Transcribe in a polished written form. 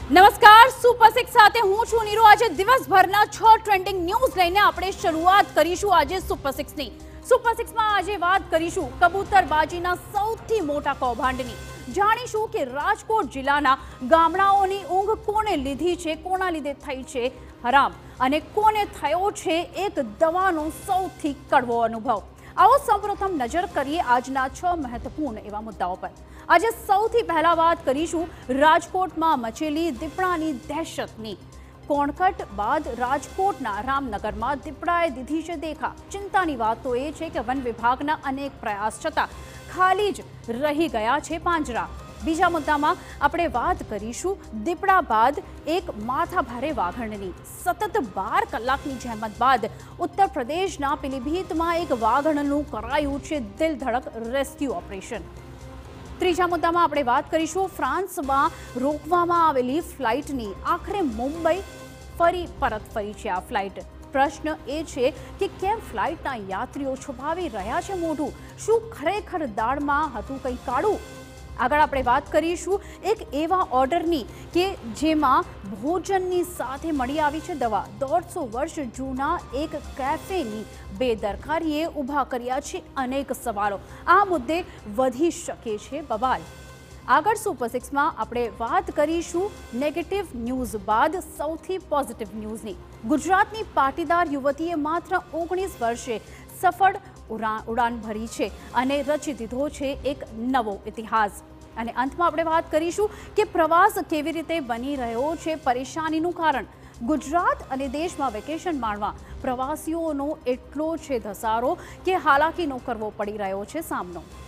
નમસ્કાર, સુપર 6 સાથે હું છું નીરુ। આજે દિવસભરના 6 ટ્રેન્ડિંગ ન્યૂઝ લઈને આપણે શરૂઆત કરીશું આજે સુપર 6 ની। સુપર 6 માં આજે વાત કરીશું કબૂતરબાજીના સૌથી મોટા કૌભાંડની। જાણીશું કે રાજકોટ જિલ્લાના ગામડાઓની ઊંઘ કોને લીધી છે, કોના લીધે થઈ છે હરામ, અને કોને થયો છે એક દવાનો સૌથી કડવો અનુભવ। आओ सर्वप्रथम नजर करिए आजना 6 महत्वपूर्ण एवं मुद्दाओं पर। आज सौथी पहला बात करीशुं राजकोट में मचेली दीपड़ानी दहशतनी। कोणकट बाद राजकोटना रामनगर में दीपड़ाए दीधी छे देखा। चिंतानी बात तो ये छे के वन विभागना अनेक प्रयास छतां खाली ज रही गया छे પાંજરા। बीजा मुद्दा में आपणे बात करीशुं दीपड़ा बाद एक माथाभारे वाघणनी। सतत 12 कलाकनी जहमत बाद उत्तर प्रदेशना पीलीभीत में एक वाघणनुं करायुं छे दिल धड़क रेस्क्यू ऑपरेशन। त्रीजा मुद्दा में आपणे बात करीशुं फ्रांस में रोकवामां आवेली फ्लाइटनी आखरे मुंबई फरी परत फरी छे। आ फ्लाइट प्रश्न ए छे कि केम फ्लाइटना यात्रीओ छुपावी रह्या छे मोढुं? शुं खरेखर दाळमां हतुं कंई काळुं? आगळ आपणे बात करीशुं एक एवा ऑर्डरनी के जेमां भोजननी साथे मळी आवी छे दवा। 150 वर्ष जूना एक कैफेनी बेदरकारीए ऊभा कर्या छे अनेक सवालो। आ मुद्दे वधी शके छे बवाल। आगळ सुपर 6 में आपणे वात करीशुं नेगेटिव न्यूज बाद सौथी पॉजिटिव न्यूजनी। गुजरातनी पाटीदार युवतीए मात्र 19 वर्षे सफल उड़ान भरी छे अने रची दीधो छे एक नवो इतिहास। अने अंतमां आपणे वात करीशुं के प्रवास केवी रीते बनी रह्यो छे परेशानीनुं कारण। गुजरात अने देशमां वेकेशन माणवा प्रवासीओनो एटलो छे धसारो के हालाकीनो करवो पड़ी रह्यो छे सामनो।